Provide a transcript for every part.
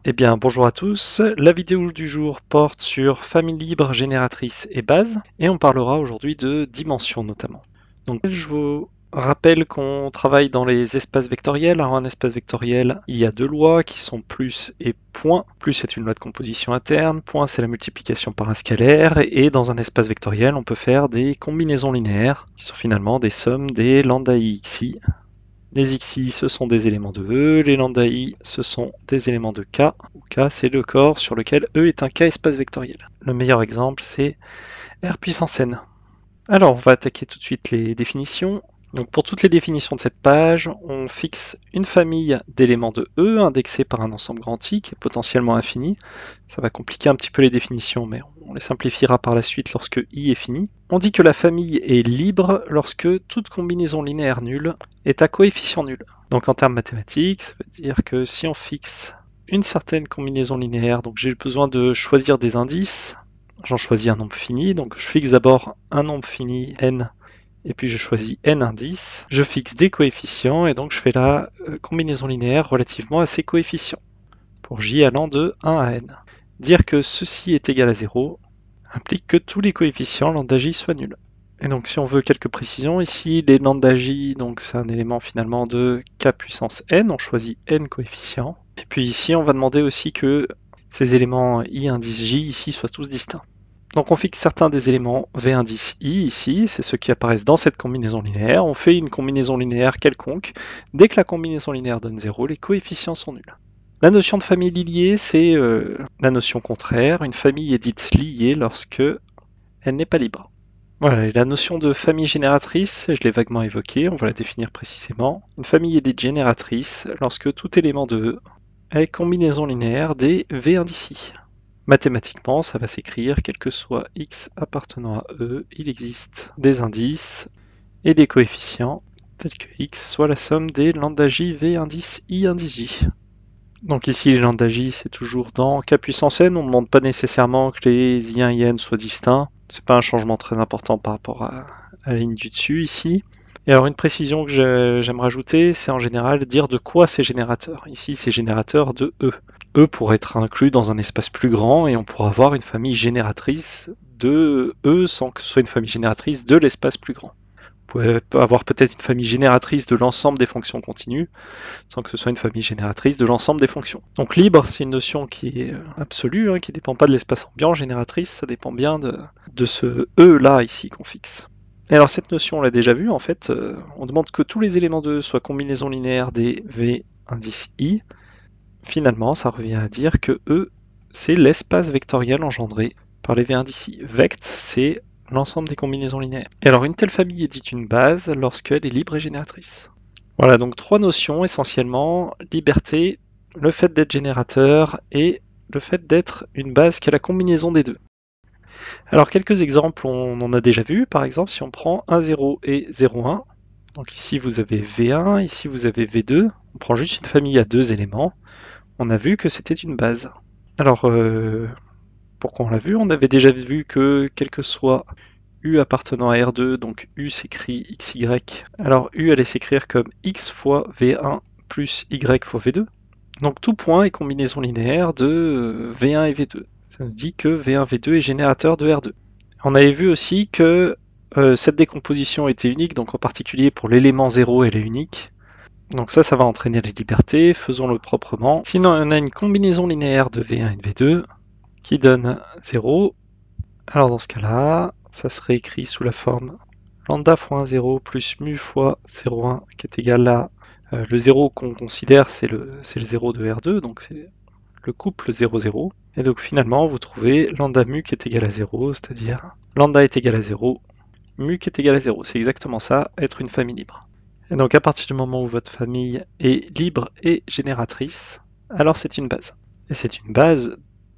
Eh bien, bonjour à tous. La vidéo du jour porte sur famille libre, génératrice et base, et on parlera aujourd'hui de dimensions notamment. Donc, je vous rappelle qu'on travaille dans les espaces vectoriels. Alors, un espace vectoriel, il y a deux lois qui sont plus et point. Plus, c'est une loi de composition interne. Point, c'est la multiplication par un scalaire. Et dans un espace vectoriel, on peut faire des combinaisons linéaires, qui sont finalement des sommes des lambda xi. Les xi, ce sont des éléments de E, les lambda i, ce sont des éléments de K, où K, c'est le corps sur lequel E est un K espace vectoriel. Le meilleur exemple, c'est R puissance n. Alors, on va attaquer tout de suite les définitions. Donc, pour toutes les définitions de cette page, on fixe une famille d'éléments de E indexés par un ensemble grand I qui est potentiellement infini. Ça va compliquer un petit peu les définitions, mais on les simplifiera par la suite lorsque I est fini. On dit que la famille est libre lorsque toute combinaison linéaire nulle est à coefficient nul. Donc en termes mathématiques, ça veut dire que si on fixe une certaine combinaison linéaire, donc j'ai besoin de choisir des indices, j'en choisis un nombre fini, donc je fixe d'abord un nombre fini n, et puis je choisis n indices, je fixe des coefficients, et donc je fais la combinaison linéaire relativement à ces coefficients, pour j allant de 1 à n. Dire que ceci est égal à 0 implique que tous les coefficients lambda j soient nuls. Et donc si on veut quelques précisions, ici les lambda j, donc c'est un élément finalement de k puissance n, on choisit n coefficients. Et puis ici on va demander aussi que ces éléments i indice j ici soient tous distincts. Donc on fixe certains des éléments v indice i ici, c'est ceux qui apparaissent dans cette combinaison linéaire. On fait une combinaison linéaire quelconque. Dès que la combinaison linéaire donne 0, les coefficients sont nuls. La notion de famille liée, c'est la notion contraire. Une famille est dite liée lorsque elle n'est pas libre. Voilà, et la notion de famille génératrice, je l'ai vaguement évoquée, on va la définir précisément. Une famille est dite génératrice lorsque tout élément de E est combinaison linéaire des V indices I. Mathématiquement, ça va s'écrire, quel que soit x appartenant à E, il existe des indices et des coefficients, tels que x soit la somme des lambda j V indice I indice j. Donc ici, les lambda j, c'est toujours dans k puissance n, on ne demande pas nécessairement que les i1 et n soient distincts. C'est pas un changement très important par rapport à la ligne du dessus ici. Et alors une précision que j'aime rajouter, c'est en général dire de quoi c'est générateur. Ici, c'est générateur de E. E pourrait être inclus dans un espace plus grand et on pourra avoir une famille génératrice de E sans que ce soit une famille génératrice de l'espace plus grand. Vous pouvez avoir peut-être une famille génératrice de l'ensemble des fonctions continues, sans que ce soit une famille génératrice de l'ensemble des fonctions. Donc libre, c'est une notion qui est absolue, qui ne dépend pas de l'espace ambiant. Génératrice, ça dépend bien de ce E-là ici qu'on fixe. Et alors cette notion, on l'a déjà vue, en fait, on demande que tous les éléments de E soient combinaisons linéaires des V indice I. Finalement, ça revient à dire que E, c'est l'espace vectoriel engendré par les V indices I. Vect, c'est l'ensemble des combinaisons linéaires. Et alors une telle famille est dite une base lorsqu'elle est libre et génératrice. Voilà, donc trois notions essentiellement, liberté, le fait d'être générateur et le fait d'être une base qui est la combinaison des deux. Alors quelques exemples, on en a déjà vu, par exemple si on prend 1, 0 et 0, 1, donc ici vous avez V1, ici vous avez V2, on prend juste une famille à deux éléments, on a vu que c'était une base. Alors pourquoi on l'a vu? On avait déjà vu que quel que soit U appartenant à R2, donc U s'écrit XY. Alors U allait s'écrire comme X fois V1 plus Y fois V2. Donc tout point est combinaison linéaire de V1 et V2. Ça nous dit que V1, V2 est générateur de R2. On avait vu aussi que cette décomposition était unique, donc en particulier pour l'élément 0 elle est unique. Donc ça va entraîner la liberté, faisons-le proprement. Sinon on a une combinaison linéaire de V1 et de V2 qui donne 0. Alors dans ce cas-là, ça serait écrit sous la forme lambda fois 1, 0 plus mu fois 0, 1 qui est égal à le 0 qu'on considère, c'est le 0 de R2, donc c'est le couple 0, 0. Et donc finalement, vous trouvez lambda mu qui est égal à 0, c'est-à-dire lambda est égal à 0, mu qui est égal à 0. C'est exactement ça, être une famille libre. Et donc à partir du moment où votre famille est libre et génératrice, alors c'est une base. Et c'est une base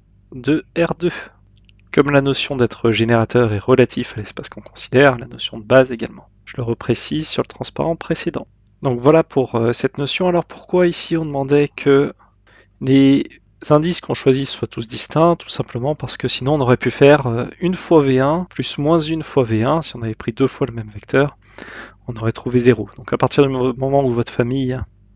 de R2. Comme la notion d'être générateur est relatif à l'espace qu'on considère, la notion de base également. Je le reprécise sur le transparent précédent. Donc voilà pour cette notion. Alors pourquoi ici on demandait que les indices qu'on choisit soient tous distincts? Tout simplement parce que sinon on aurait pu faire 1 fois V1 plus moins 1 fois V1. Si on avait pris deux fois le même vecteur, on aurait trouvé 0. Donc à partir du moment où votre famille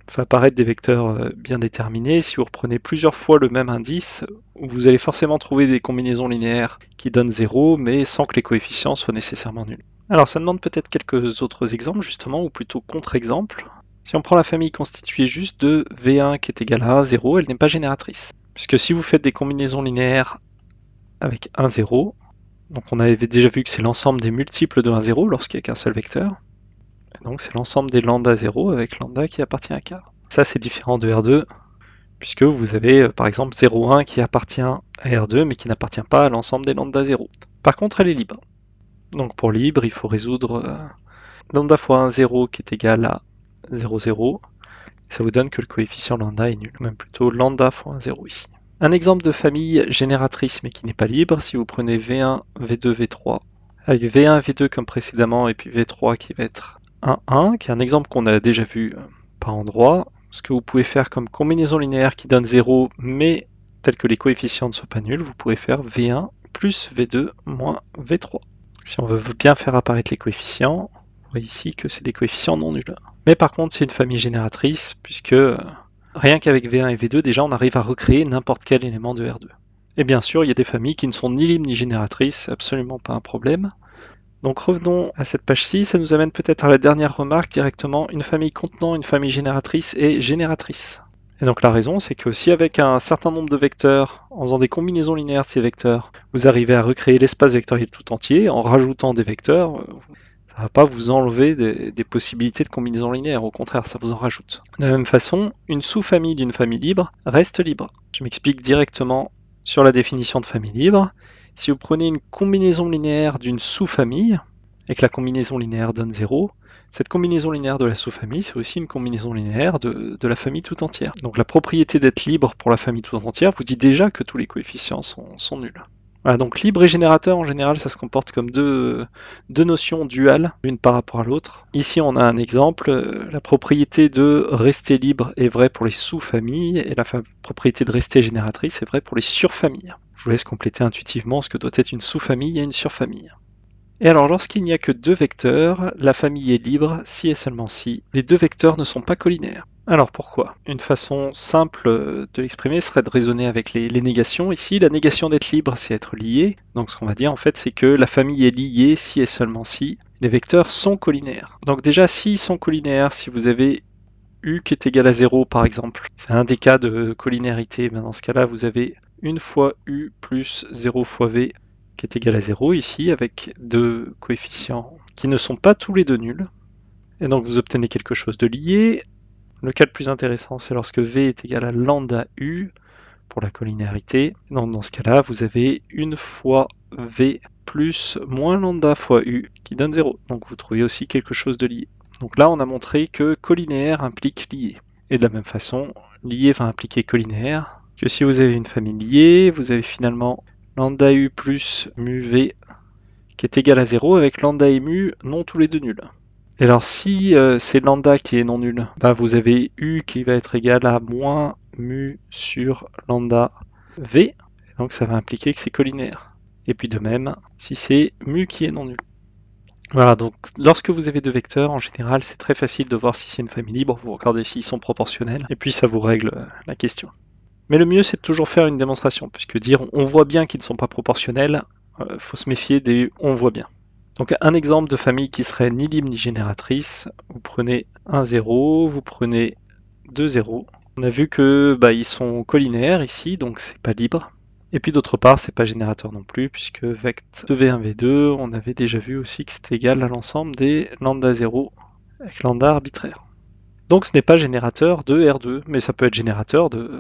fait apparaître des vecteurs bien déterminés. Si vous reprenez plusieurs fois le même indice, vous allez forcément trouver des combinaisons linéaires qui donnent 0, mais sans que les coefficients soient nécessairement nuls. Alors ça demande peut-être quelques autres exemples justement, ou plutôt contre-exemples. Si on prend la famille constituée juste de V1 qui est égal à 0, elle n'est pas génératrice. Puisque si vous faites des combinaisons linéaires avec 1, 0, donc on avait déjà vu que c'est l'ensemble des multiples de 1, 0 lorsqu'il n'y a qu'un seul vecteur. Et donc c'est l'ensemble des lambda 0 avec lambda qui appartient à k. Ça c'est différent de R2, puisque vous avez par exemple 0, 1 qui appartient à R2 mais qui n'appartient pas à l'ensemble des lambda 0. Par contre elle est libre. Donc pour libre, il faut résoudre lambda fois 1, 0 qui est égal à 0, 0. Ça vous donne que le coefficient lambda est nul, même plutôt lambda fois 1, 0 ici. Un exemple de famille génératrice mais qui n'est pas libre, si vous prenez V1, V2, V3, avec V1, V2 comme précédemment, et puis V3 qui va être 1, 1, qui est un exemple qu'on a déjà vu par endroit. Ce que vous pouvez faire comme combinaison linéaire qui donne 0, mais tel que les coefficients ne soient pas nuls, vous pourrez faire V1 plus V2 moins V3. Si on veut bien faire apparaître les coefficients, vous voyez ici que c'est des coefficients non nuls. Mais par contre, c'est une famille génératrice, puisque rien qu'avec V1 et V2, déjà on arrive à recréer n'importe quel élément de R2. Et bien sûr, il y a des familles qui ne sont ni libres ni génératrices, absolument pas un problème. Donc revenons à cette page-ci, ça nous amène peut-être à la dernière remarque directement, une famille contenant une famille génératrice est génératrice. Et donc la raison, c'est que si avec un certain nombre de vecteurs, en faisant des combinaisons linéaires de ces vecteurs, vous arrivez à recréer l'espace vectoriel tout entier, en rajoutant des vecteurs, ça ne va pas vous enlever des possibilités de combinaisons linéaires, au contraire, ça vous en rajoute. De la même façon, une sous-famille d'une famille libre reste libre. Je m'explique directement sur la définition de famille libre. Si vous prenez une combinaison linéaire d'une sous-famille, et que la combinaison linéaire donne 0, cette combinaison linéaire de la sous-famille, c'est aussi une combinaison linéaire de la famille tout entière. Donc la propriété d'être libre pour la famille tout entière vous dit déjà que tous les coefficients sont nuls. Voilà, donc libre et générateur, en général, ça se comporte comme deux notions duales, l'une par rapport à l'autre. Ici, on a un exemple. La propriété de rester libre est vraie pour les sous-familles, et la propriété de rester génératrice est vraie pour les surfamilles. Je vous laisse compléter intuitivement ce que doit être une sous-famille et une surfamille. Et alors, lorsqu'il n'y a que deux vecteurs, la famille est libre si et seulement si les deux vecteurs ne sont pas collinaires. Alors pourquoi? Une façon simple de l'exprimer serait de raisonner avec les négations. Ici, la négation d'être libre, c'est être lié. Donc ce qu'on va dire en fait, c'est que la famille est liée si et seulement si les vecteurs sont collinaires. Donc déjà, s'ils sont collinaires, si vous avez U qui est égal à 0 par exemple, c'est un des cas de collinarité. Mais dans ce cas-là, vous avez 1 fois U plus 0 fois V qui est égal à 0 ici, avec deux coefficients qui ne sont pas tous les deux nuls. Et donc vous obtenez quelque chose de lié. Le cas le plus intéressant, c'est lorsque V est égal à lambda U pour la collinéarité. Donc dans ce cas-là, vous avez 1 fois V plus moins lambda fois U qui donne 0. Donc vous trouvez aussi quelque chose de lié. Donc là, on a montré que collinaire implique lié. Et de la même façon, lié va impliquer collinaire. Que si vous avez une famille liée, vous avez finalement lambda U plus mu V qui est égal à 0 avec lambda et mu non tous les deux nuls. Et alors si c'est lambda qui est non nul, bah vous avez U qui va être égal à moins mu sur lambda V, et donc ça va impliquer que c'est collinaire. Et puis de même, si c'est mu qui est non nul. Voilà, donc lorsque vous avez deux vecteurs, en général, c'est très facile de voir si c'est une famille libre, vous regardez s'ils sont proportionnels, et puis ça vous règle la question. Mais le mieux, c'est de toujours faire une démonstration, puisque dire on voit bien qu'ils ne sont pas proportionnels, faut se méfier des on voit bien. Donc un exemple de famille qui serait ni libre ni génératrice, vous prenez 1, 0, vous prenez 2, 0. On a vu que ils sont collinaires ici, donc c'est pas libre. Et puis d'autre part, c'est pas générateur non plus, puisque vect de V1, V2, on avait déjà vu aussi que c'était égal à l'ensemble des lambda 0 avec lambda arbitraire. Donc ce n'est pas générateur de R2, mais ça peut être générateur de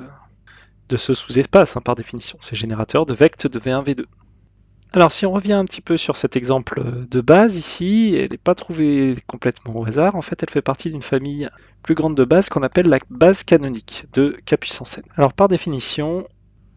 ce sous-espace, par définition. C'est générateur de vect de V1, V2. Alors si on revient un petit peu sur cet exemple de base ici, elle n'est pas trouvée complètement au hasard, en fait elle fait partie d'une famille plus grande de bases qu'on appelle la base canonique de K puissance n. Alors par définition,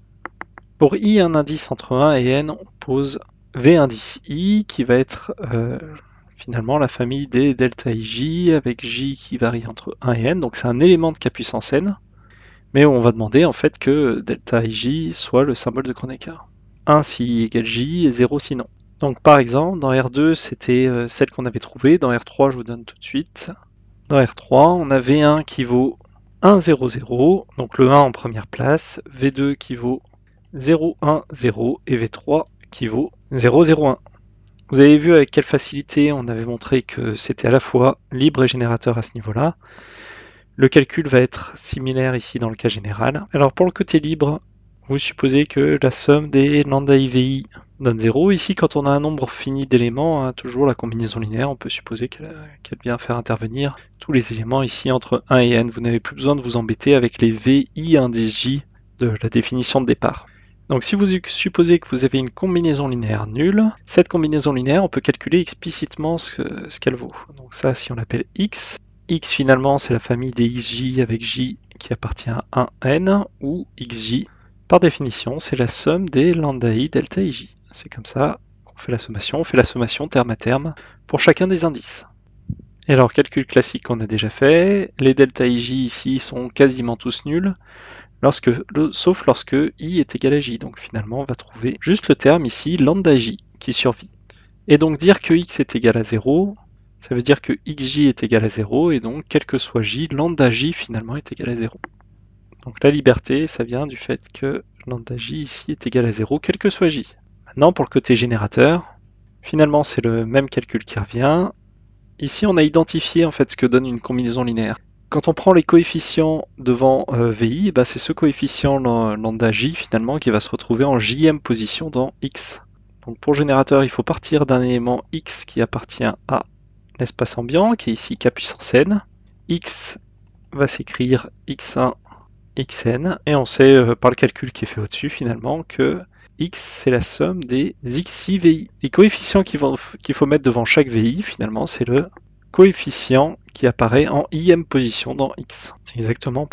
pour i un indice entre 1 et n, on pose v indice i qui va être finalement la famille des delta ij avec j qui varie entre 1 et n, donc c'est un élément de K puissance n, mais on va demander en fait que delta ij soit le symbole de Kronecker. 1 si i égale j et 0 si non. Donc par exemple, dans R2, c'était celle qu'on avait trouvée. Dans R3, je vous donne tout de suite. Dans R3, on a V1 qui vaut 1, 0, 0, donc le 1 en première place, V2 qui vaut 0, 1, 0 et V3 qui vaut 0, 0, 1. Vous avez vu avec quelle facilité on avait montré que c'était à la fois libre et générateur à ce niveau-là. Le calcul va être similaire ici dans le cas général. Alors pour le côté libre, vous supposez que la somme des lambda IVI donne 0. Ici, quand on a un nombre fini d'éléments, hein, toujours la combinaison linéaire, on peut supposer qu'elle vient faire intervenir tous les éléments ici entre 1 et n. Vous n'avez plus besoin de vous embêter avec les VI indice J de la définition de départ. Donc si vous supposez que vous avez une combinaison linéaire nulle, cette combinaison linéaire, on peut calculer explicitement ce qu'elle vaut. Donc ça, si on l'appelle x, x finalement c'est la famille des xj avec j qui appartient à 1n, ou xj, par définition, c'est la somme des lambda i delta ij. C'est comme ça qu'on fait la sommation. On fait la sommation terme à terme pour chacun des indices. Et alors, calcul classique qu'on a déjà fait, les delta ij ici sont quasiment tous nuls, sauf lorsque i est égal à j. Donc finalement, on va trouver juste le terme ici, lambda j, qui survit. Et donc dire que x est égal à 0, ça veut dire que xj est égal à 0, et donc quel que soit j, lambda j finalement est égal à 0. Donc la liberté, ça vient du fait que lambda j ici est égal à 0, quel que soit j. Maintenant, pour le côté générateur, finalement c'est le même calcul qui revient. Ici, on a identifié en fait ce que donne une combinaison linéaire. Quand on prend les coefficients devant VI, bah, c'est ce coefficient lambda j finalement qui va se retrouver en jème position dans x. Donc pour le générateur, il faut partir d'un élément x qui appartient à l'espace ambiant, qui est ici k puissance n. X va s'écrire x1 xn, et on sait par le calcul qui est fait au-dessus finalement que x c'est la somme des xi vi. Les coefficients qu'il faut mettre devant chaque vi finalement c'est le coefficient qui apparaît en ième position dans x, exactement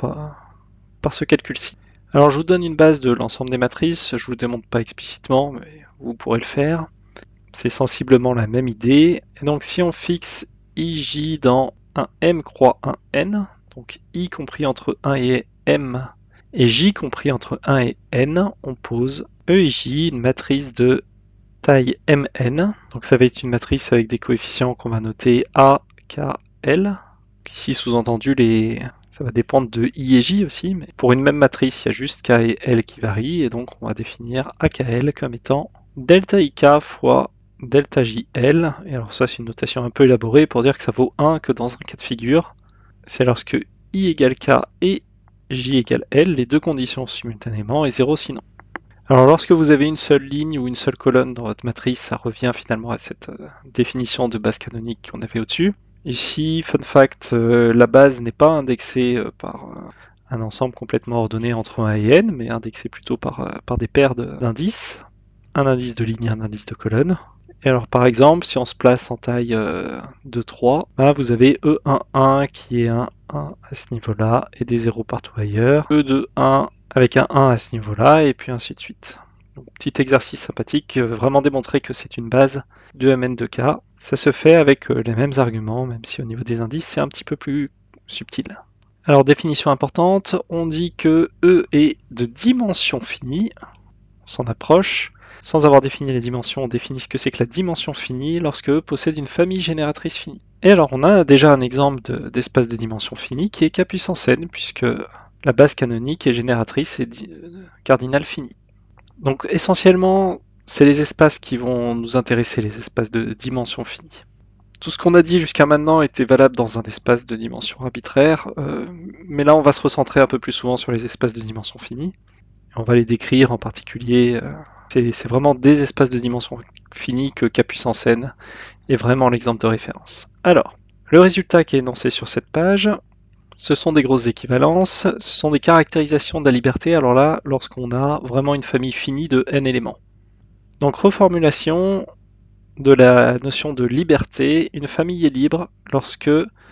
par ce calcul-ci. Alors je vous donne une base de l'ensemble des matrices, je ne vous le démontre pas explicitement, mais vous pourrez le faire. C'est sensiblement la même idée. Et donc si on fixe ij dans un m croix un n, donc i compris entre 1 et m et j compris entre 1 et n, on pose EIJ, une matrice de taille mn. Donc ça va être une matrice avec des coefficients qu'on va noter a, k, l. Ici sous-entendu, ça va dépendre de i et j aussi, mais pour une même matrice, il y a juste k et l qui varient, et donc on va définir akl comme étant delta ik fois delta jl. Et alors ça c'est une notation un peu élaborée pour dire que ça vaut 1 que dans un cas de figure. C'est lorsque i égale k et j égale l, les deux conditions simultanément, et 0 sinon. Alors lorsque vous avez une seule ligne ou une seule colonne dans votre matrice, ça revient finalement à cette définition de base canonique qu'on avait au-dessus. Ici, fun fact, la base n'est pas indexée par un ensemble complètement ordonné entre 1 et n, mais indexée plutôt par des paires d'indices. Un indice de ligne et un indice de colonne. Et alors par exemple, si on se place en taille de 3, bah, vous avez E11 qui est un 1 à ce niveau-là et des 0 partout ailleurs. E21 avec un 1 à ce niveau-là et puis ainsi de suite. Donc, petit exercice sympathique qui veut vraiment démontrer que c'est une base de Mn2K. Ça se fait avec les mêmes arguments, même si au niveau des indices c'est un petit peu plus subtil. Alors définition importante, on dit que E est de dimension finie, on s'en approche. Sans avoir défini les dimensions, on définit ce que c'est que la dimension finie lorsque E possède une famille génératrice finie. Et alors on a déjà un exemple d'espace de dimension finie qui est k puissance n, puisque la base canonique est génératrice et cardinale finie. Donc essentiellement, c'est les espaces qui vont nous intéresser, les espaces de dimension finie. Tout ce qu'on a dit jusqu'à maintenant était valable dans un espace de dimension arbitraire, mais là on va se recentrer un peu plus souvent sur les espaces de dimension finie. On va les décrire en particulier. C'est vraiment des espaces de dimension finie que k puissance n est vraiment l'exemple de référence. Alors, le résultat qui est énoncé sur cette page, ce sont des grosses équivalences, ce sont des caractérisations de la liberté, alors là, lorsqu'on a vraiment une famille finie de n éléments. Donc, reformulation de la notion de liberté, une famille est libre lorsque,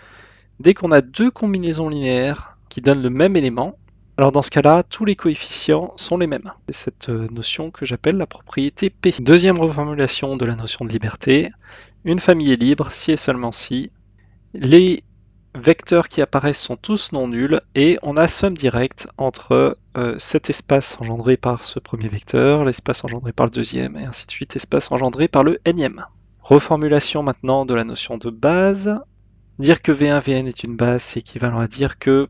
dès qu'on a deux combinaisons linéaires qui donnent le même élément, alors dans ce cas-là, tous les coefficients sont les mêmes. C'est cette notion que j'appelle la propriété P. Deuxième reformulation de la notion de liberté, une famille est libre si et seulement si les vecteurs qui apparaissent sont tous non nuls et on a somme directe entre cet espace engendré par ce premier vecteur, l'espace engendré par le deuxième, et ainsi de suite, espace engendré par le nème. Reformulation maintenant de la notion de base. Dire que V1, Vn est une base, c'est équivalent à dire que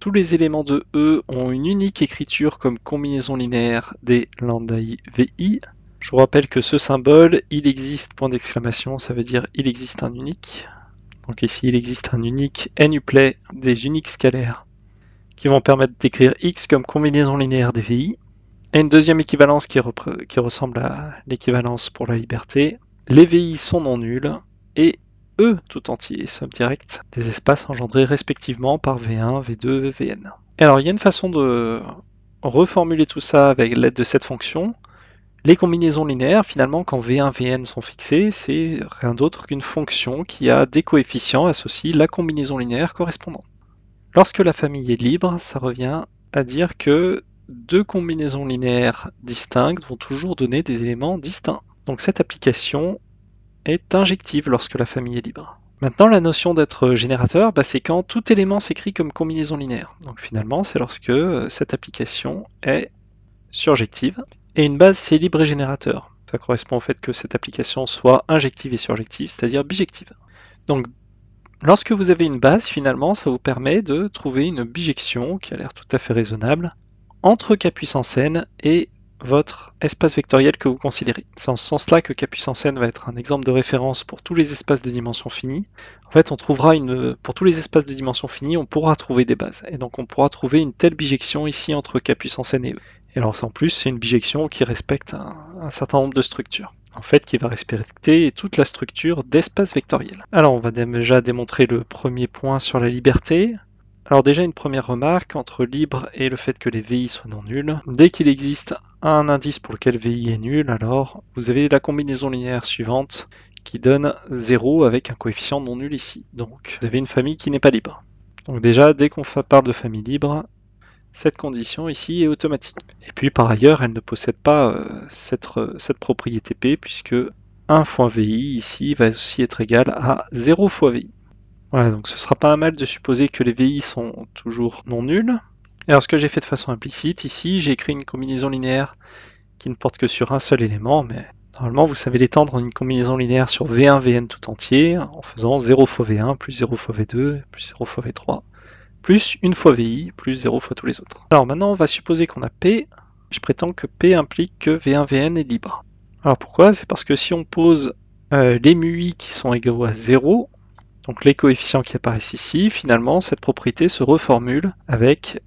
tous les éléments de E ont une unique écriture comme combinaison linéaire des lambda I VI. Je vous rappelle que ce symbole, il existe, point d'exclamation, ça veut dire il existe un unique. Donc ici, il existe un unique n-uplet des uniques scalaires qui vont permettre d'écrire X comme combinaison linéaire des VI. Et une deuxième équivalence qui ressemble à l'équivalence pour la liberté. Les VI sont non nuls et E tout entier, somme directe, des espaces engendrés respectivement par V1, V2, Vn. Et alors il y a une façon de reformuler tout ça avec l'aide de cette fonction. Les combinaisons linéaires, finalement, quand V1, Vn sont fixées, c'est rien d'autre qu'une fonction qui a des coefficients associés la combinaison linéaire correspondante. Lorsque la famille est libre, ça revient à dire que deux combinaisons linéaires distinctes vont toujours donner des éléments distincts. Donc cette application est injective lorsque la famille est libre. Maintenant, la notion d'être générateur, c'est quand tout élément s'écrit comme combinaison linéaire. Donc finalement, c'est lorsque cette application est surjective. Et une base, c'est libre et générateur. Ça correspond au fait que cette application soit injective et surjective, c'est-à-dire bijective. Donc lorsque vous avez une base, finalement, ça vous permet de trouver une bijection qui a l'air tout à fait raisonnable entre k puissance n et votre espace vectoriel que vous considérez. C'est en ce sens-là que k puissance n va être un exemple de référence pour tous les espaces de dimension finie. En fait, on trouvera pour tous les espaces de dimension finie, on pourra trouver des bases. Et donc, on pourra trouver une telle bijection ici entre k puissance n et e. Et alors, en plus, c'est une bijection qui respecte un certain nombre de structures. En fait, qui va respecter toute la structure d'espace vectoriel. Alors, on va déjà démontrer le premier point sur la liberté. Alors déjà une première remarque, entre libre et le fait que les VI soient non nuls, dès qu'il existe un indice pour lequel VI est nul, alors vous avez la combinaison linéaire suivante qui donne 0 avec un coefficient non nul ici. Donc vous avez une famille qui n'est pas libre. Donc déjà, dès qu'on parle de famille libre, cette condition ici est automatique. Et puis par ailleurs, elle ne possède pas cette propriété P, puisque 1 fois VI ici va aussi être égal à 0 fois VI. Voilà, donc ce sera pas mal de supposer que les VI sont toujours non nuls. Et alors ce que j'ai fait de façon implicite, ici j'ai écrit une combinaison linéaire qui ne porte que sur un seul élément, mais normalement vous savez l'étendre en une combinaison linéaire sur V1, Vn tout entier, en faisant 0 fois V1, plus 0 fois V2, plus 0 fois V3, plus 1 fois VI, plus 0 fois tous les autres. Alors maintenant on va supposer qu'on a P, je prétends que P implique que V1, Vn est libre. Alors pourquoi? C'est parce que si on pose les μi qui sont égaux à 0, donc les coefficients qui apparaissent ici, finalement, cette propriété se reformule avec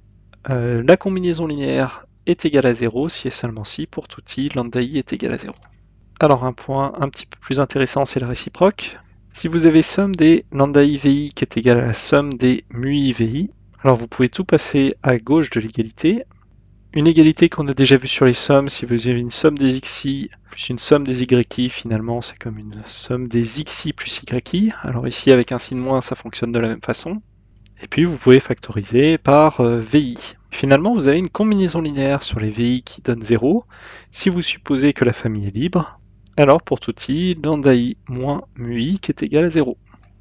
la combinaison linéaire est égale à 0 si et seulement si pour tout i, lambda i est égal à 0. Alors un point un petit peu plus intéressant, c'est la réciproque. Si vous avez somme des lambda i vi qui est égale à la somme des μi vi, alors vous pouvez tout passer à gauche de l'égalité. Une égalité qu'on a déjà vue sur les sommes, si vous avez une somme des xi plus une somme des yi, finalement c'est comme une somme des xi plus yi. Alors ici avec un signe moins, ça fonctionne de la même façon. Et puis vous pouvez factoriser par vi. Finalement vous avez une combinaison linéaire sur les vi qui donne 0. Si vous supposez que la famille est libre, alors pour tout i, lambda i moins μi qui est égal à 0.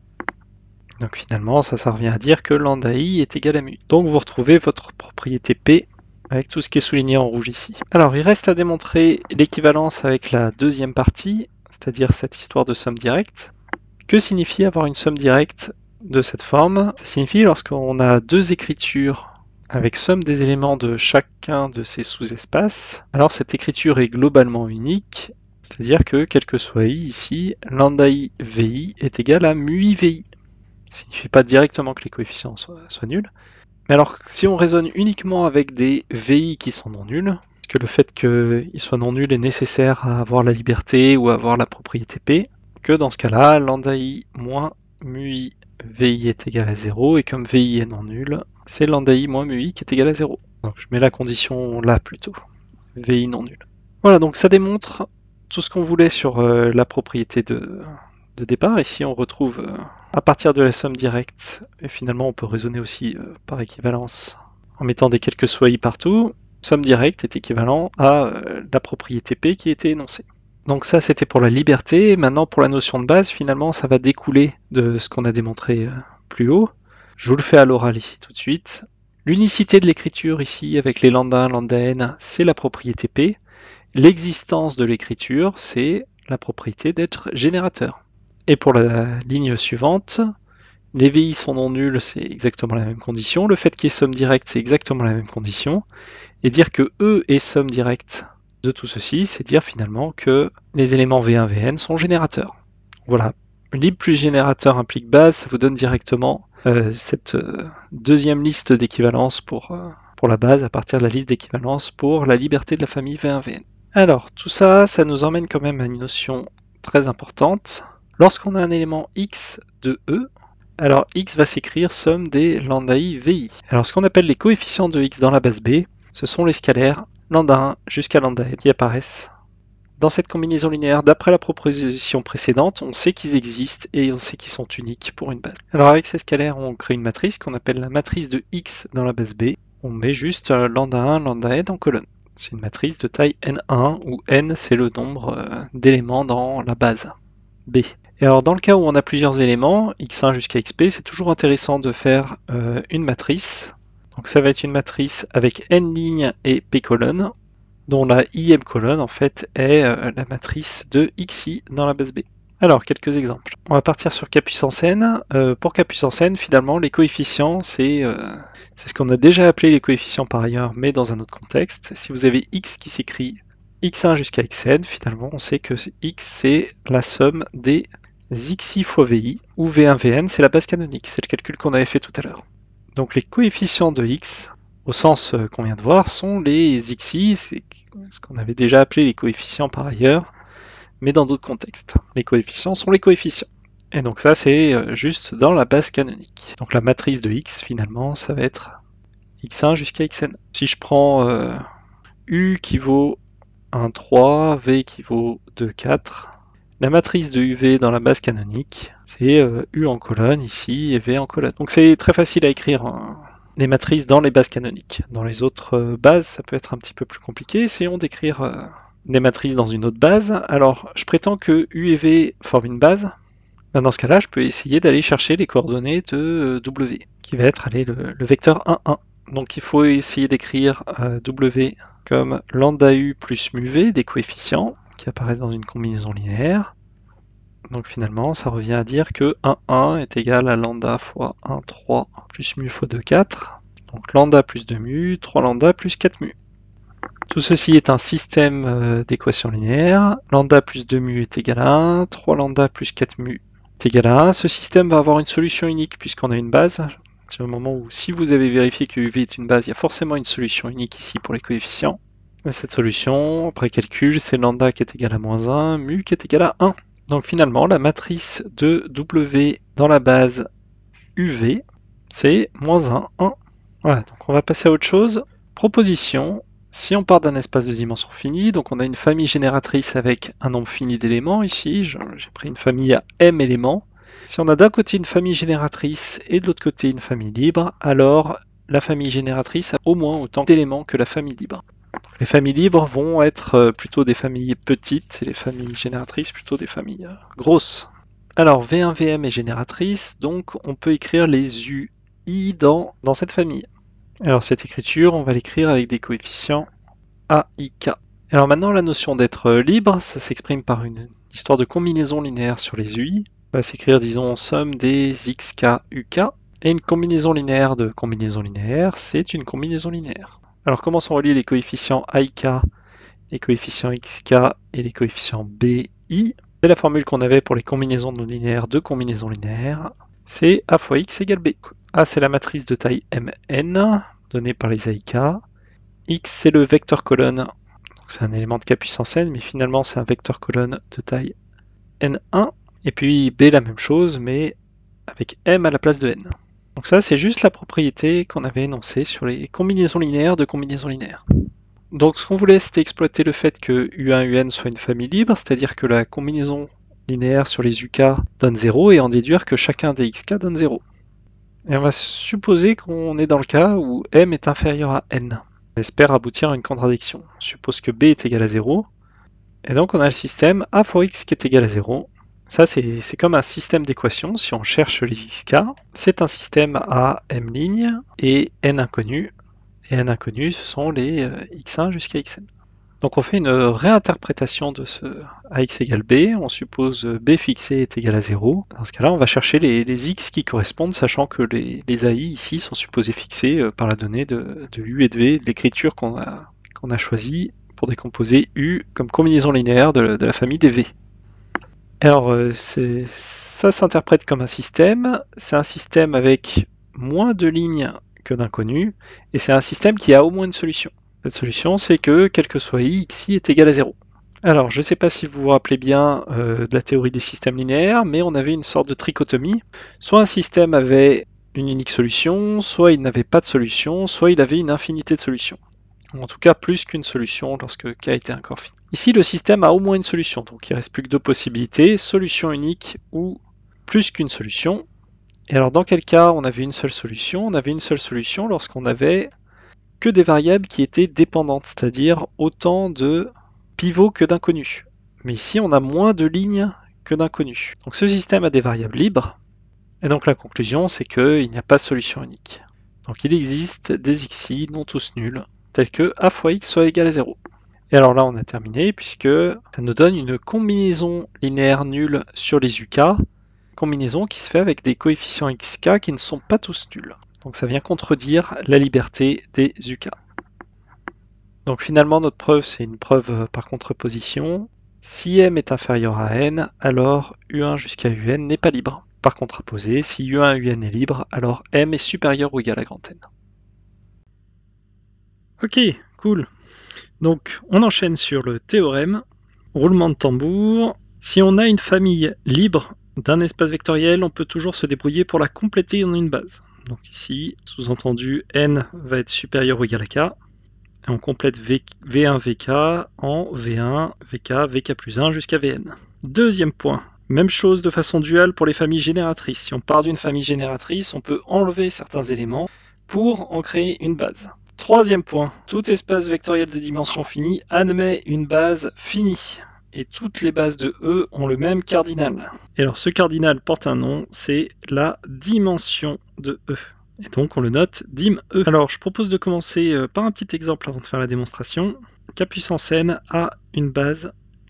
Donc finalement ça revient à dire que lambda i est égal à μi. Donc vous retrouvez votre propriété P avec tout ce qui est souligné en rouge ici. Alors il reste à démontrer l'équivalence avec la deuxième partie, c'est-à-dire cette histoire de somme directe. Que signifie avoir une somme directe de cette forme? Ça signifie lorsqu'on a deux écritures avec somme des éléments de chacun de ces sous-espaces, alors cette écriture est globalement unique, c'est-à-dire que quel que soit i ici, lambda i vi est égal à μi vi. Ça ne signifie pas directement que les coefficients soient nuls. Mais alors, si on raisonne uniquement avec des VI qui sont non nuls, que le fait qu'ils soient non nuls est nécessaire à avoir la liberté ou à avoir la propriété P, que dans ce cas-là, lambda i moins μi VI est égal à 0, et comme VI est non nul, c'est lambda i moins μi qui est égal à 0. Donc je mets la condition là plutôt, VI non nul. Voilà, donc ça démontre tout ce qu'on voulait sur la propriété de départ. Ici on retrouve à partir de la somme directe, et finalement on peut raisonner aussi par équivalence en mettant des quel que soit i partout, somme directe est équivalent à la propriété P qui était énoncée. Donc ça c'était pour la liberté. Maintenant pour la notion de base, finalement ça va découler de ce qu'on a démontré plus haut. Je vous le fais à l'oral ici tout de suite. L'unicité de l'écriture ici avec les lambda 1, lambda n, c'est la propriété P. L'existence de l'écriture, c'est la propriété d'être générateur. Et pour la ligne suivante, Les VI sont non nuls, c'est exactement la même condition. Le fait qu'il y ait somme directe, c'est exactement la même condition. Et dire que E est somme directe de tout ceci, c'est dire finalement que les éléments V1, Vn sont générateurs. Voilà. Lib plus générateur implique base, ça vous donne directement cette deuxième liste d'équivalence pour la base à partir de la liste d'équivalence pour la liberté de la famille V1, Vn. Alors, tout ça, ça nous emmène quand même à une notion très importante. Lorsqu'on a un élément x de E, alors x va s'écrire somme des lambda i vi. Alors ce qu'on appelle les coefficients de x dans la base B, ce sont les scalaires lambda 1 jusqu'à lambda n qui apparaissent. Dans cette combinaison linéaire, d'après la proposition précédente, on sait qu'ils existent et on sait qu'ils sont uniques pour une base. Alors avec ces scalaires, on crée une matrice qu'on appelle la matrice de x dans la base B. On met juste lambda 1, lambda n en colonne. C'est une matrice de taille n1 où n c'est le nombre d'éléments dans la base B. Et alors dans le cas où on a plusieurs éléments, x1 jusqu'à xp, c'est toujours intéressant de faire une matrice. Donc ça va être une matrice avec n lignes et p colonnes, dont la im colonne en fait est la matrice de xi dans la base B. Alors quelques exemples. On va partir sur k puissance n. Pour k puissance n, finalement, les coefficients, c'est ce qu'on a déjà appelé les coefficients par ailleurs, mais dans un autre contexte. Si vous avez x qui s'écrit x1 jusqu'à xn, finalement, on sait que x c'est la somme des xi fois vi, où v1, vn c'est la base canonique, c'est le calcul qu'on avait fait tout à l'heure. Donc les coefficients de x, au sens qu'on vient de voir, sont les xi, c'est ce qu'on avait déjà appelé les coefficients par ailleurs, mais dans d'autres contextes. Les coefficients sont les coefficients. Et donc ça c'est juste dans la base canonique. Donc la matrice de x finalement ça va être x1 jusqu'à xn. Si je prends u qui vaut 1, 3, v qui vaut 2, 4, la matrice de UV dans la base canonique, c'est U en colonne ici et V en colonne. Donc c'est très facile à écrire les matrices dans les bases canoniques. Dans les autres bases, ça peut être un petit peu plus compliqué. Essayons d'écrire des matrices dans une autre base. Alors, je prétends que U et V forment une base. Ben, dans ce cas-là, je peux essayer d'aller chercher les coordonnées de W, qui va être le vecteur 1, 1. Donc il faut essayer d'écrire W comme lambda U plus mu V, des coefficients, qui apparaissent dans une combinaison linéaire. Donc finalement, ça revient à dire que 1, 1 est égal à lambda fois 1, 3 plus mu fois 2, 4. Donc lambda plus 2 mu, 3 lambda plus 4 mu. Tout ceci est un système d'équations linéaires. Lambda plus 2 mu est égal à 1, 3 lambda plus 4 mu est égal à 1. Ce système va avoir une solution unique puisqu'on a une base. C'est au moment où, si vous avez vérifié que UV est une base, il y a forcément une solution unique ici pour les coefficients. Et cette solution, après calcul, c'est lambda qui est égal à moins 1, mu qui est égal à 1. Donc finalement, la matrice de W dans la base UV, c'est moins 1, 1. Voilà, donc on va passer à autre chose. Proposition, si on part d'un espace de dimension finie, donc on a une famille génératrice avec un nombre fini d'éléments ici, j'ai pris une famille à m éléments. Si on a d'un côté une famille génératrice et de l'autre côté une famille libre, alors la famille génératrice a au moins autant d'éléments que la famille libre. Les familles libres vont être plutôt des familles petites et les familles génératrices plutôt des familles grosses. Alors V1, Vm est génératrice, donc on peut écrire les UI dans cette famille. Alors cette écriture, on va l'écrire avec des coefficients A, I, K. Alors maintenant, la notion d'être libre, ça s'exprime par une histoire de combinaison linéaire sur les UI. On va s'écrire, disons, somme des xk, uk. Et une combinaison linéaire de combinaison linéaire, c'est une combinaison linéaire. Alors comment sont reliés les coefficients AIK, les coefficients XK et les coefficients BI? C'est la formule qu'on avait pour les combinaisons non linéaires de combinaisons linéaires. C'est A fois X égale B. A c'est la matrice de taille Mn, donnée par les AIK. X c'est le vecteur colonne, c'est un élément de k puissance n, mais finalement c'est un vecteur colonne de taille N1. Et puis B la même chose, mais avec M à la place de N. Donc ça, c'est juste la propriété qu'on avait énoncée sur les combinaisons linéaires de combinaisons linéaires. Donc ce qu'on voulait, c'était exploiter le fait que U1, UN soit une famille libre, c'est-à-dire que la combinaison linéaire sur les UK donne 0, et en déduire que chacun des XK donne 0. Et on va supposer qu'on est dans le cas où M est inférieur à N. On espère aboutir à une contradiction. On suppose que B est égal à 0, et donc on a le système A fois X qui est égal à 0. Ça, c'est comme un système d'équations. Si on cherche les xk, c'est un système à m lignes et n inconnus. Et n inconnus, ce sont les x1 jusqu'à xn. Donc on fait une réinterprétation de ce ax égale b, on suppose b fixé est égal à 0. Dans ce cas-là, on va chercher les x qui correspondent, sachant que les AI ici sont supposés fixés par la donnée de u et de v, de l'écriture qu'on a choisi pour décomposer u comme combinaison linéaire de la famille des v. Alors ça s'interprète comme un système, c'est un système avec moins de lignes que d'inconnus, et c'est un système qui a au moins une solution. Cette solution, c'est que, quel que soit i, xi est égal à 0. Alors, je ne sais pas si vous vous rappelez bien de la théorie des systèmes linéaires, mais on avait une sorte de trichotomie. Soit un système avait une unique solution, soit il n'avait pas de solution, soit il avait une infinité de solutions. En tout cas, plus qu'une solution lorsque k était un corps fini. Ici, le système a au moins une solution, donc il ne reste plus que deux possibilités, solution unique ou plus qu'une solution. Et alors, dans quel cas on avait une seule solution? On avait une seule solution lorsqu'on avait que des variables qui étaient dépendantes, c'est-à-dire autant de pivots que d'inconnus. Mais ici, on a moins de lignes que d'inconnus. Donc ce système a des variables libres, et donc la conclusion, c'est qu'il n'y a pas de solution unique. Donc il existe des xi non tous nuls, tels que a fois x soit égal à 0. Et alors là, on a terminé, puisque ça nous donne une combinaison linéaire nulle sur les uk, combinaison qui se fait avec des coefficients xk qui ne sont pas tous nuls. Donc ça vient contredire la liberté des UK. Donc finalement, notre preuve, c'est une preuve par contreposition. Si m est inférieur à n, alors u1 jusqu'à un n'est pas libre. Par contraposé, si u1 un est libre, alors m est supérieur ou égal à grand N. Ok, cool. Donc on enchaîne sur le théorème. Roulement de tambour. Si on a une famille libre d'un espace vectoriel, on peut toujours se débrouiller pour la compléter en une base. Donc ici, sous-entendu, n va être supérieur ou égal à k, et on complète v1, vk en v1, vk, vk plus 1 jusqu'à vn. Deuxième point, même chose de façon duale pour les familles génératrices. Si on part d'une famille génératrice, on peut enlever certains éléments pour en créer une base. Troisième point, tout espace vectoriel de dimension finie admet une base finie. Et toutes les bases de E ont le même cardinal. Et alors ce cardinal porte un nom, c'est la dimension de E. Et donc on le note dim E. Alors je propose de commencer par un petit exemple avant de faire la démonstration. K puissance n a une base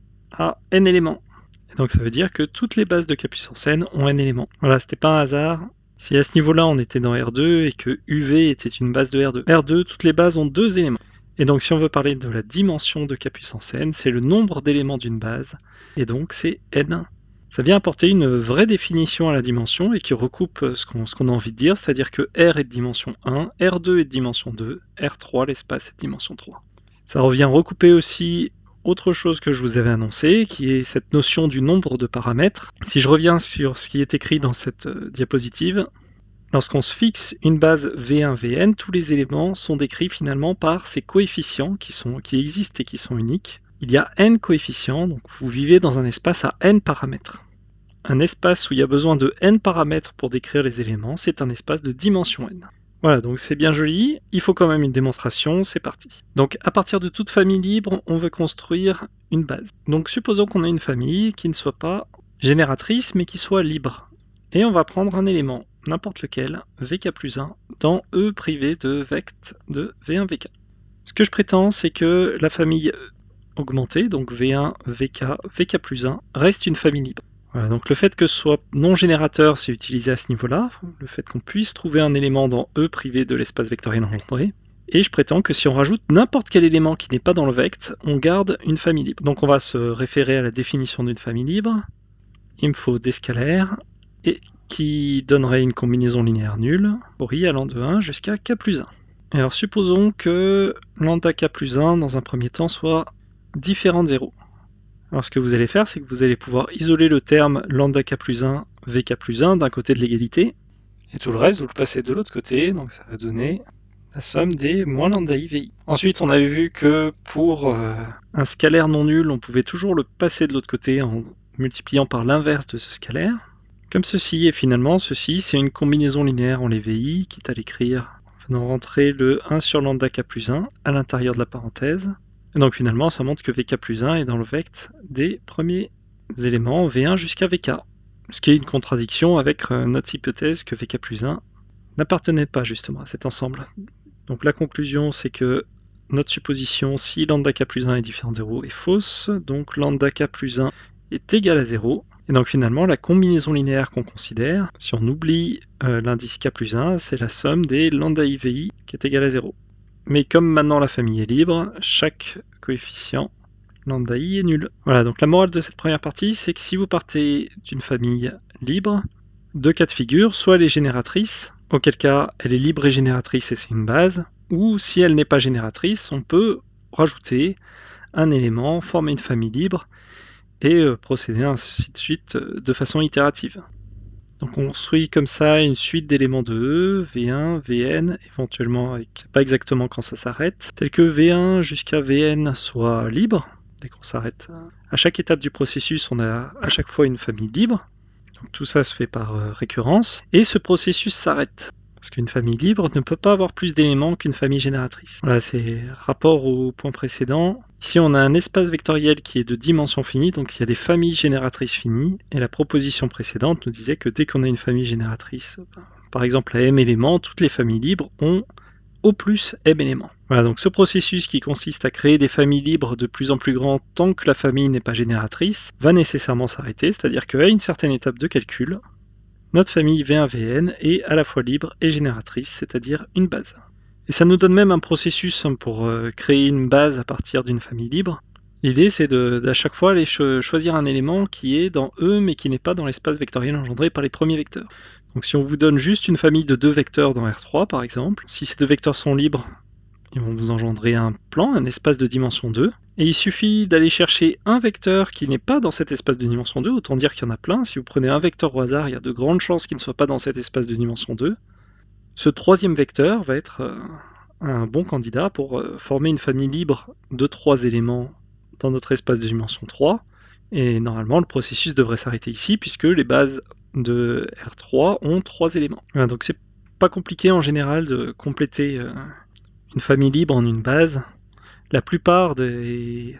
à n éléments. Et donc ça veut dire que toutes les bases de K puissance n ont n éléments. Voilà, c'était pas un hasard. Si à ce niveau-là on était dans R2 et que UV était une base de R2. R2, toutes les bases ont 2 éléments. Et donc si on veut parler de la dimension de K puissance n, c'est le nombre d'éléments d'une base, et donc c'est n. Ça vient apporter une vraie définition à la dimension et qui recoupe ce qu'on a envie de dire, c'est-à-dire que R est de dimension 1, R2 est de dimension 2, R3, l'espace, est de dimension 3. Ça revient recouper aussi autre chose que je vous avais annoncé, qui est cette notion du nombre de paramètres. Si je reviens sur ce qui est écrit dans cette diapositive, lorsqu'on se fixe une base V1, Vn, tous les éléments sont décrits finalement par ces coefficients qui existent et qui sont uniques. Il y a n coefficients, donc vous vivez dans un espace à n paramètres. Un espace où il y a besoin de n paramètres pour décrire les éléments, c'est un espace de dimension n. Voilà, donc c'est bien joli, il faut quand même une démonstration, c'est parti. Donc à partir de toute famille libre, on veut construire une base. Donc supposons qu'on ait une famille qui ne soit pas génératrice, mais qui soit libre. Et on va prendre un élément, n'importe lequel, vk plus 1, dans E privé de vect de v1, vk. Ce que je prétends, c'est que la famille augmentée, donc v1, vk, vk plus 1, reste une famille libre. Voilà, donc le fait que ce soit non générateur, c'est utilisé à ce niveau-là, le fait qu'on puisse trouver un élément dans E privé de l'espace vectoriel engendré. Et je prétends que si on rajoute n'importe quel élément qui n'est pas dans le vect, on garde une famille libre. Donc on va se référer à la définition d'une famille libre. Il me faut des scalaires, et qui donnerait une combinaison linéaire nulle pour i allant de 1 jusqu'à k plus 1. Et alors supposons que lambda k plus 1 dans un premier temps soit différent de 0. Alors ce que vous allez faire, c'est que vous allez pouvoir isoler le terme lambda k plus 1, vk plus 1 d'un côté de l'égalité, et tout le reste vous le passez de l'autre côté, donc ça va donner la somme des moins lambda i vi. Ensuite on avait vu que pour un scalaire non nul, on pouvait toujours le passer de l'autre côté en multipliant par l'inverse de ce scalaire. Comme ceci, et finalement ceci c'est une combinaison linéaire en les vi, quitte à l'écrire en faisant rentrer le 1 sur lambda k plus 1 à l'intérieur de la parenthèse. Et donc finalement ça montre que vk plus 1 est dans le vect des premiers éléments v1 jusqu'à vk. Ce qui est une contradiction avec notre hypothèse que vk plus 1 n'appartenait pas justement à cet ensemble. Donc la conclusion c'est que notre supposition si lambda k plus 1 est différent de 0 est fausse, donc lambda k plus 1 est égal à 0. Et donc finalement, la combinaison linéaire qu'on considère, si on oublie l'indice k plus 1, c'est la somme des lambda ivi qui est égal à 0. Mais comme maintenant la famille est libre, chaque coefficient lambda i est nul. Voilà, donc la morale de cette première partie, c'est que si vous partez d'une famille libre, deux cas de figure, soit elle est génératrice, auquel cas elle est libre et génératrice et c'est une base, ou si elle n'est pas génératrice, on peut rajouter un élément, former une famille libre et procéder ainsi de suite de façon itérative. Donc on construit comme ça une suite d'éléments de E, V1, Vn, éventuellement avec pas exactement quand ça s'arrête, tel que V1 jusqu'à Vn soit libre. Dès qu'on s'arrête à chaque étape du processus, on a à chaque fois une famille libre. Donc tout ça se fait par récurrence. Et ce processus s'arrête. Parce qu'une famille libre ne peut pas avoir plus d'éléments qu'une famille génératrice. Voilà, c'est rapport au point précédent. Ici, on a un espace vectoriel qui est de dimension finie, donc il y a des familles génératrices finies. Et la proposition précédente nous disait que dès qu'on a une famille génératrice, par exemple à m éléments, toutes les familles libres ont au plus m éléments. Voilà, donc ce processus qui consiste à créer des familles libres de plus en plus grandes tant que la famille n'est pas génératrice, va nécessairement s'arrêter, c'est-à-dire qu'à une certaine étape de calcul, notre famille V1Vn est à la fois libre et génératrice, c'est-à-dire une base. Et ça nous donne même un processus pour créer une base à partir d'une famille libre. L'idée, c'est d'à chaque fois aller choisir un élément qui est dans E, mais qui n'est pas dans l'espace vectoriel engendré par les premiers vecteurs. Donc si on vous donne juste une famille de deux vecteurs dans R3, par exemple, si ces deux vecteurs sont libres, ils vont vous engendrer un plan, un espace de dimension 2. Et il suffit d'aller chercher un vecteur qui n'est pas dans cet espace de dimension 2, autant dire qu'il y en a plein. Si vous prenez un vecteur au hasard, il y a de grandes chances qu'il ne soit pas dans cet espace de dimension 2. Ce troisième vecteur va être un bon candidat pour former une famille libre de 3 éléments dans notre espace de dimension 3. Et normalement, le processus devrait s'arrêter ici, puisque les bases de R3 ont 3 éléments. Voilà, donc c'est pas compliqué en général de compléter une famille libre en une base. La plupart des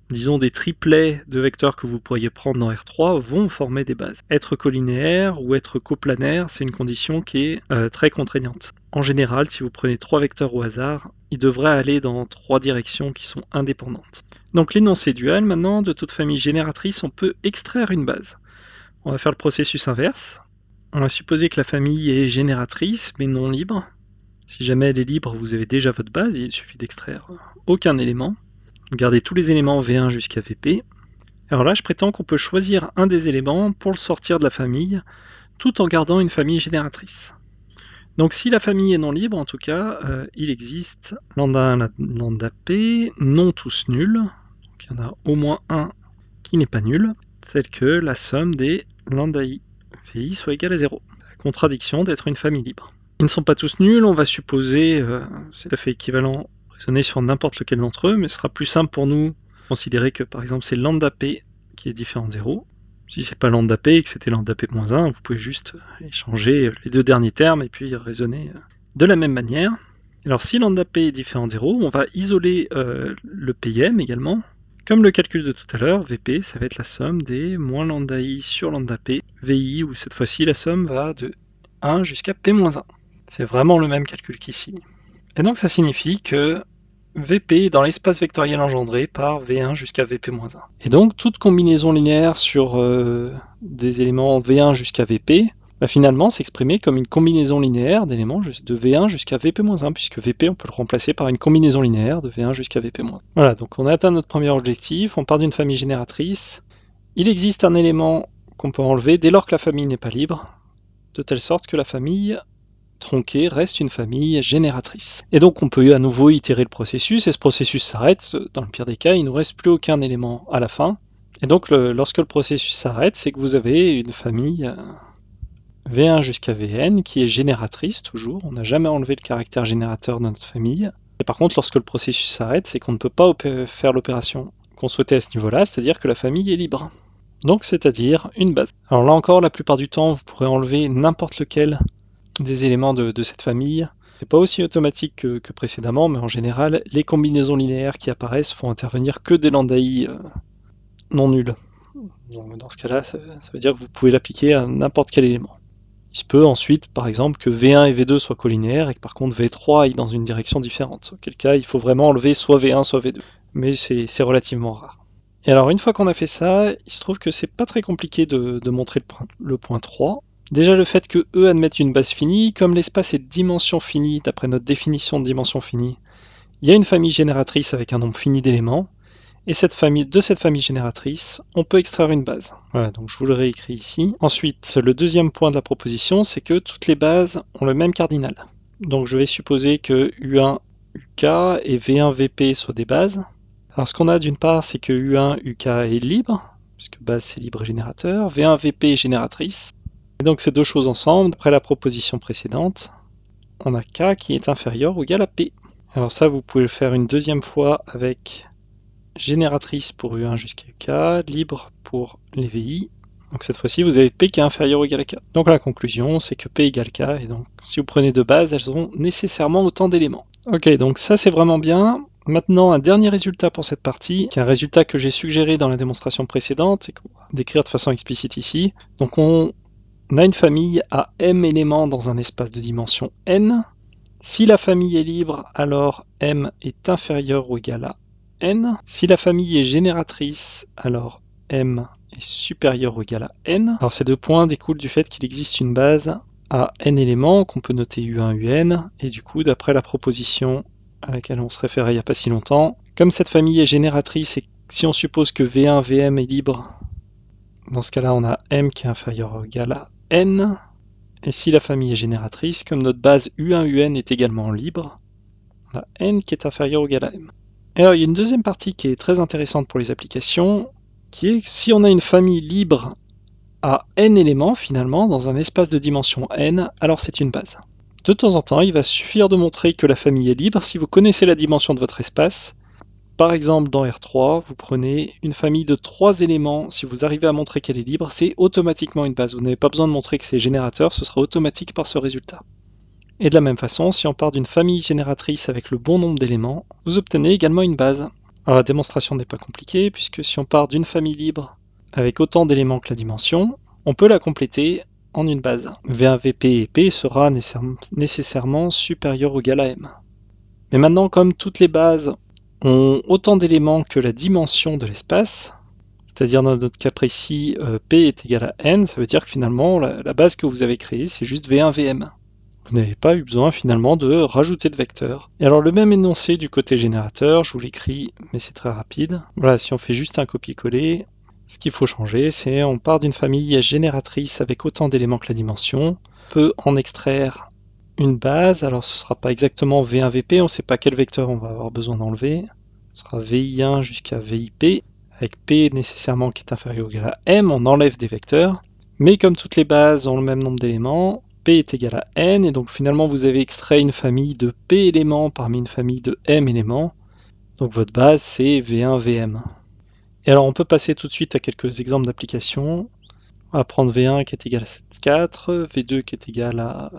triplets de vecteurs que vous pourriez prendre dans R3 vont former des bases. Être collinéaire ou être coplanaire, c'est une condition qui est très contraignante. En général, si vous prenez 3 vecteurs au hasard, ils devraient aller dans 3 directions qui sont indépendantes. Donc l'énoncé dual, maintenant, de toute famille génératrice, on peut extraire une base. On va faire le processus inverse. On va supposer que la famille est génératrice, mais non libre. Si jamais elle est libre, vous avez déjà votre base, il suffit d'extraire aucun élément. Gardez tous les éléments V1 jusqu'à Vp. Alors là, je prétends qu'on peut choisir un des éléments pour le sortir de la famille, tout en gardant une famille génératrice. Donc si la famille est non libre, en tout cas, il existe lambda 1, lambda p, non tous nuls. Donc il y en a au moins un qui n'est pas nul, tel que la somme des lambda i vi soit égale à 0. La contradiction d'être une famille libre. Ils ne sont pas tous nuls, on va supposer, c'est tout à fait équivalent, raisonner sur n'importe lequel d'entre eux, mais ce sera plus simple pour nous de considérer que par exemple c'est lambda p qui est différent de 0. Si c'est pas lambda p et que c'était lambda p-1, vous pouvez juste échanger les deux derniers termes et puis raisonner de la même manière. Alors si lambda p est différent de 0, on va isoler le pim également. Comme le calcul de tout à l'heure, vp ça va être la somme des moins lambda i sur lambda p, vi où cette fois-ci la somme va de 1 jusqu'à p-1. C'est vraiment le même calcul qu'ici. Et donc ça signifie que Vp est dans l'espace vectoriel engendré par V1 jusqu'à Vp-1. Et donc toute combinaison linéaire sur des éléments V1 jusqu'à Vp va finalement s'exprimer comme une combinaison linéaire d'éléments de V1 jusqu'à Vp-1, puisque Vp on peut le remplacer par une combinaison linéaire de V1 jusqu'à Vp-1. Voilà, donc on a atteint notre premier objectif, on part d'une famille génératrice. Il existe un élément qu'on peut enlever dès lors que la famille n'est pas libre, de telle sorte que la famille tronquée reste une famille génératrice. Et donc on peut à nouveau itérer le processus, et ce processus s'arrête. Dans le pire des cas, il ne nous reste plus aucun élément à la fin. Et donc lorsque le processus s'arrête, c'est que vous avez une famille V1 jusqu'à Vn qui est génératrice toujours. On n'a jamais enlevé le caractère générateur de notre famille. Et par contre, lorsque le processus s'arrête, c'est qu'on ne peut pas faire l'opération qu'on souhaitait à ce niveau-là, c'est-à-dire que la famille est libre. Donc c'est-à-dire une base. Alors là encore, la plupart du temps, vous pourrez enlever n'importe lequel des éléments de cette famille. C'est pas aussi automatique que précédemment, mais en général, les combinaisons linéaires qui apparaissent font intervenir que des lambda i non nuls. Donc dans ce cas-là, ça veut dire que vous pouvez l'appliquer à n'importe quel élément. Il se peut ensuite, par exemple, que V1 et V2 soient collinaires et que par contre V3 aille dans une direction différente. Auquel cas, il faut vraiment enlever soit V1, soit V2. Mais c'est relativement rare. Et alors, une fois qu'on a fait ça, il se trouve que c'est pas très compliqué de montrer le point 3. Déjà, le fait que E admette une base finie, comme l'espace est de dimension finie, d'après notre définition de dimension finie, il y a une famille génératrice avec un nombre fini d'éléments. Et de cette famille génératrice, on peut extraire une base. Voilà, donc je vous le réécris ici. Ensuite, le deuxième point de la proposition, c'est que toutes les bases ont le même cardinal. Donc je vais supposer que U1, UK et V1, VP soient des bases. Alors ce qu'on a d'une part, c'est que U1, UK est libre, puisque base c'est libre générateur, V1, VP est génératrice. Et donc ces deux choses ensemble, après la proposition précédente, on a K qui est inférieur ou égal à P. Alors ça, vous pouvez le faire une deuxième fois avec génératrice pour U1 jusqu'à UK, libre pour les VI. Donc cette fois-ci, vous avez P qui est inférieur ou égal à K. Donc la conclusion, c'est que P égale K, et donc si vous prenez deux bases, elles auront nécessairement autant d'éléments. Ok, donc ça c'est vraiment bien. Maintenant, un dernier résultat pour cette partie, qui est un résultat que j'ai suggéré dans la démonstration précédente, et qu'on va décrire de façon explicite ici. Donc on a une famille à M éléments dans un espace de dimension N. Si la famille est libre, alors M est inférieur ou égal à N. Si la famille est génératrice, alors M est supérieur ou égal à N. Alors ces deux points découlent du fait qu'il existe une base à N éléments qu'on peut noter U1, UN, et du coup, d'après la proposition à laquelle on se référait il n'y a pas si longtemps, comme cette famille est génératrice et si on suppose que V1, VM est libre, dans ce cas-là, on a M qui est inférieur ou égal à N. Et si la famille est génératrice, comme notre base U1, UN est également libre, on a N qui est inférieur ou égal à M. Et alors, il y a une deuxième partie qui est très intéressante pour les applications, qui est que si on a une famille libre à n éléments, finalement, dans un espace de dimension n, alors c'est une base. De temps en temps, il va suffire de montrer que la famille est libre si vous connaissez la dimension de votre espace. Par exemple, dans R3, vous prenez une famille de 3 éléments, si vous arrivez à montrer qu'elle est libre, c'est automatiquement une base. Vous n'avez pas besoin de montrer que c'est générateur, ce sera automatique par ce résultat. Et de la même façon, si on part d'une famille génératrice avec le bon nombre d'éléments, vous obtenez également une base. Alors la démonstration n'est pas compliquée, puisque si on part d'une famille libre avec autant d'éléments que la dimension, on peut la compléter en une base. V1, VP et P sera nécessairement supérieur ou égal à M. Mais maintenant, comme toutes les bases ont autant d'éléments que la dimension de l'espace, c'est-à-dire dans notre cas précis, P est égal à N, ça veut dire que finalement, la base que vous avez créée, c'est juste V1, VM. Vous n'avez pas eu besoin finalement de rajouter de vecteurs. Et alors le même énoncé du côté générateur, je vous l'écris, mais c'est très rapide. Voilà, si on fait juste un copier-coller, ce qu'il faut changer, c'est on part d'une famille génératrice avec autant d'éléments que la dimension, on peut en extraire une base, alors ce ne sera pas exactement V1, VP, on ne sait pas quel vecteur on va avoir besoin d'enlever. Ce sera VI1 jusqu'à VIP, avec P nécessairement qui est inférieur ou égal à M, on enlève des vecteurs. Mais comme toutes les bases ont le même nombre d'éléments, P est égal à N, et donc finalement vous avez extrait une famille de P éléments parmi une famille de M éléments. Donc votre base c'est V1, VM. Et alors on peut passer tout de suite à quelques exemples d'applications. On va prendre V1 qui est égal à 7,4, V2 qui est égal à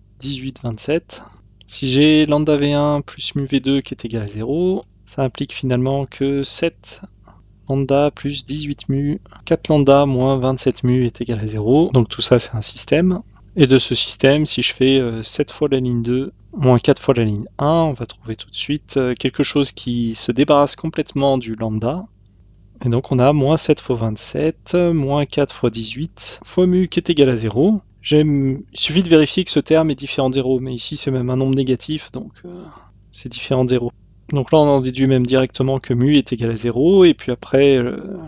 18,27. Si j'ai lambda V1 plus mu V2 qui est égal à 0, ça implique finalement que 7 lambda plus 18 mu, 4 lambda moins 27 mu est égal à 0. Donc tout ça c'est un système. Et de ce système, si je fais 7 fois la ligne 2 moins 4 fois la ligne 1, on va trouver tout de suite quelque chose qui se débarrasse complètement du lambda. Et donc on a moins 7 fois 27, moins 4 fois 18, fois mu qui est égal à 0. Il suffit de vérifier que ce terme est différent de 0, mais ici c'est même un nombre négatif, donc c'est différent de 0. Donc là on en déduit même directement que mu est égal à 0, et puis après,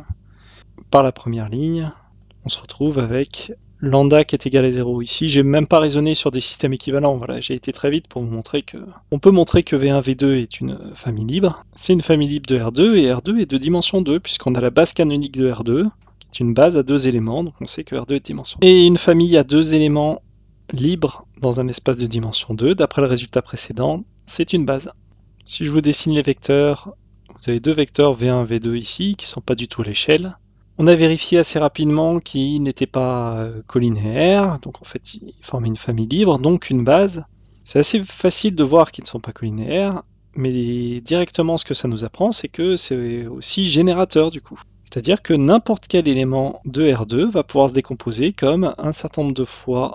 par la première ligne, on se retrouve avec lambda qui est égal à 0. Ici, j'ai même pas raisonné sur des systèmes équivalents. Voilà, j'ai été très vite pour vous montrer que on peut montrer que V1, V2 est une famille libre. C'est une famille libre de R2 et R2 est de dimension 2 puisqu'on a la base canonique de R2 qui est une base à 2 éléments, donc on sait que R2 est de dimension 2. Et une famille à 2 éléments libres dans un espace de dimension 2, d'après le résultat précédent, c'est une base. Si je vous dessine les vecteurs, vous avez deux vecteurs V1 et V2 ici qui ne sont pas du tout à l'échelle. On a vérifié assez rapidement qu'ils n'étaient pas collinéaires, donc en fait ils formaient une famille libre, donc une base. C'est assez facile de voir qu'ils ne sont pas collinéaires, mais directement ce que ça nous apprend, c'est que c'est aussi générateur du coup. C'est-à-dire que n'importe quel élément de R2 va pouvoir se décomposer comme un certain nombre de fois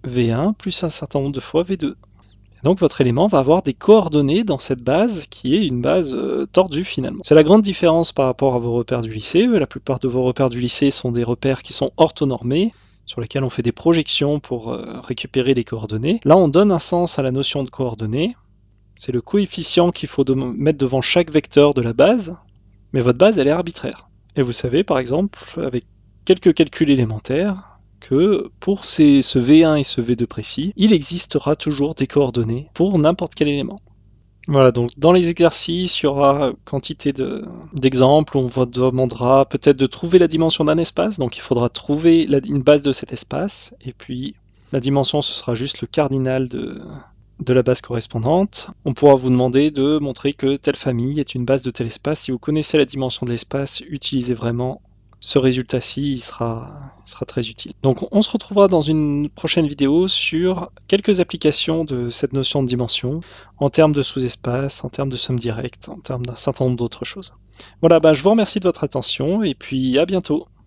V1 plus un certain nombre de fois V2. Et donc votre élément va avoir des coordonnées dans cette base qui est une base tordue finalement. C'est la grande différence par rapport à vos repères du lycée. La plupart de vos repères du lycée sont des repères qui sont orthonormés, sur lesquels on fait des projections pour récupérer les coordonnées. Là, on donne un sens à la notion de coordonnées. C'est le coefficient qu'il faut mettre devant chaque vecteur de la base, mais votre base, elle est arbitraire. Et vous savez, par exemple, avec quelques calculs élémentaires, que pour ce V1 et ce V2 précis, il existera toujours des coordonnées pour n'importe quel élément. Voilà, donc dans les exercices, il y aura quantité d'exemples où on vous demandera peut-être de trouver la dimension d'un espace, donc il faudra trouver une base de cet espace, et puis la dimension, ce sera juste le cardinal de la base correspondante. On pourra vous demander de montrer que telle famille est une base de tel espace. Si vous connaissez la dimension de l'espace, utilisez vraiment ce résultat-ci, il sera très utile. Donc on se retrouvera dans une prochaine vidéo sur quelques applications de cette notion de dimension, en termes de sous-espace, en termes de somme directe, en termes d'un certain nombre d'autres choses. Voilà, je vous remercie de votre attention, et puis à bientôt.